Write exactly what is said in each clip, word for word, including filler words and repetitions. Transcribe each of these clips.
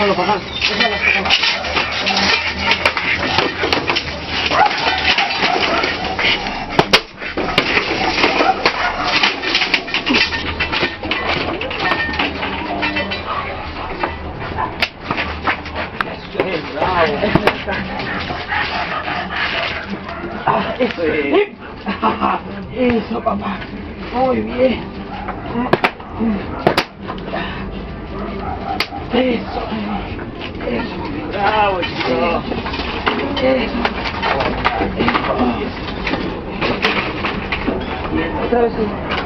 Déjalo pasar. Déjalo pasar. Eso es. Eso, papá. Muy bien. Eso. Eso. Bravo, chico. Eso. Otra vez.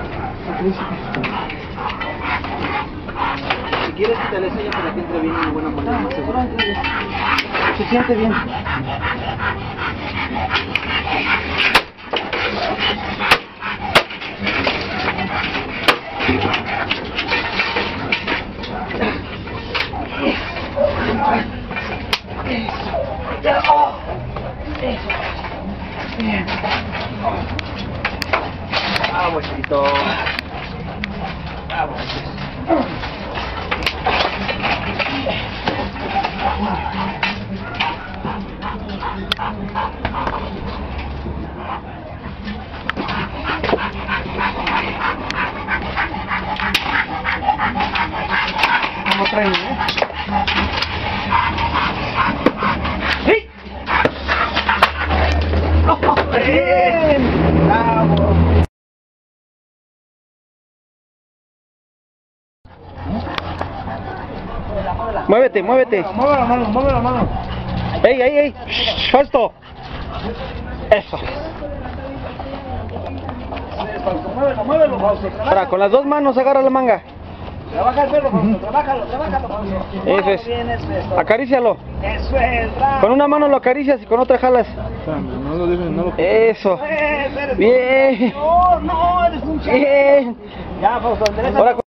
Si quieres, te le enseño para que entre bien una buena moneda. Se siente bien. Bien. Vamos, chiquito. Vamos. Vamos traen, ¿eh? ¡Sí! ¡Bien! ¡Bravo! Muévete, muévete. Mueve la mano, mueve la mano. ¡Ey, ey, ey! ¡Suelto! Eso. Muévelo, muévelo, Fausto. Ahora, con las dos manos agarra la manga. Trabaja el pelo, Fausto. Trabájalo, trabájalo, Fausto. Eso es. Bien, eso es. Acarícialo. Eso es, bravo. Con una mano lo acaricias y con otra jalas. No lo dejes, no lo... Eso. Eh, eres Bien. No, no, eres un chico. Bien. Ya, Fausto, endereza. Ahora